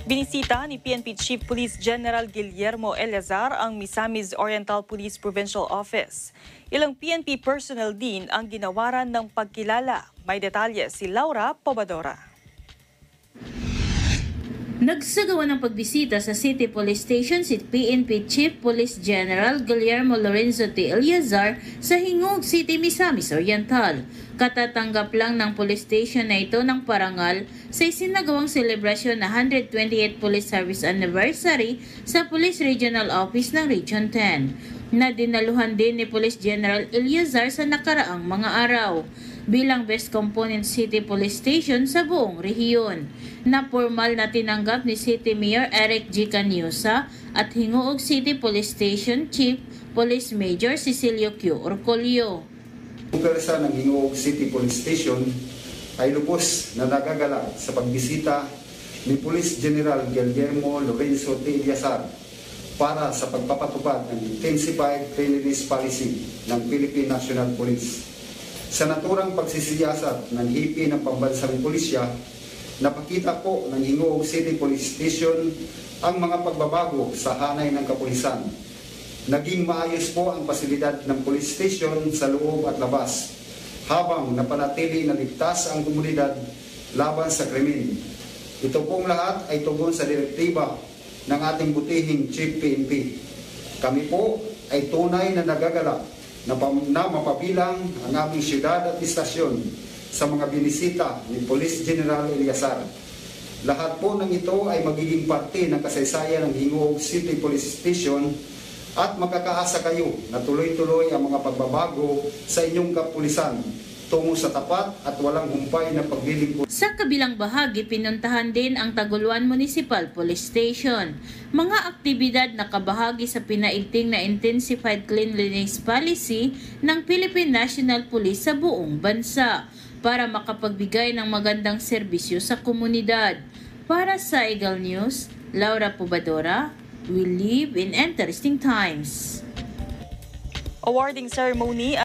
Binisita ni PNP Chief Police General Guillermo Eleazar ang Misamis Oriental Police Provincial Office. Ilang PNP personnel din ang ginawaran ng pagkilala. May detalye si Laura Pobadora. Nagsagawa ng pagbisita sa City Police Station si PNP Chief Police General Guillermo Lorenzo T. Eleazar sa Hingog City, Misamis Oriental. Katatanggap lang ng police station na ito ng parangal sa isinagawang selebrasyon na 128th Police Service Anniversary sa Police Regional Office ng Region 10, na dinaluhan din ni Police General Eleazar sa nakaraang mga araw bilang Best Component City Police Station sa buong rehiyon, na formal na tinanggap ni City Mayor Eric G. Canyusa at Hingoog City Police Station Chief Police Major Cecilio Q. Orcolio. Ang pwersa ng Hingoog City Police Station ay lubos na nagagala sa pagbisita ni Police General Guillermo Lorenzo T. Eleazar para sa pagpapatupad ng Intensified Cleanliness Policy ng Philippine National Police. Sa naturang pagsisiyasat ng hipi ng pambansang pulisya, napakita po ng Hingoog City Police Station ang mga pagbabago sa hanay ng kapulisan. Naging maayos po ang pasilidad ng police station sa loob at labas, habang napanatili na ligtas ang komunidad laban sa krimen. Ito pong lahat ay tugon sa direktiba ng ating butihing Chief PNP. Kami po ay tunay na nagagalak na mapabilang ang aming syudad at istasyon sa mga binisita ni Police General Eleazar. Lahat po ng ito ay magiging parte ng kasaysayan ng Hingoog City Police Station at makakaasa kayo na tuloy-tuloy ang mga pagbabago sa inyong kapulisan tungo sa tapat at walang humpay na paglilingkod. Sa kabilang bahagi, pinuntahan din ang Taguluan Municipal Police Station. Mga aktibidad na kabahagi sa pinaigting na Intensified Cleanliness Policy ng Philippine National Police sa buong bansa para makapagbigay ng magandang serbisyo sa komunidad. Para sa Eagle News, Laura Pobadora, we live in interesting times. Awarding ceremony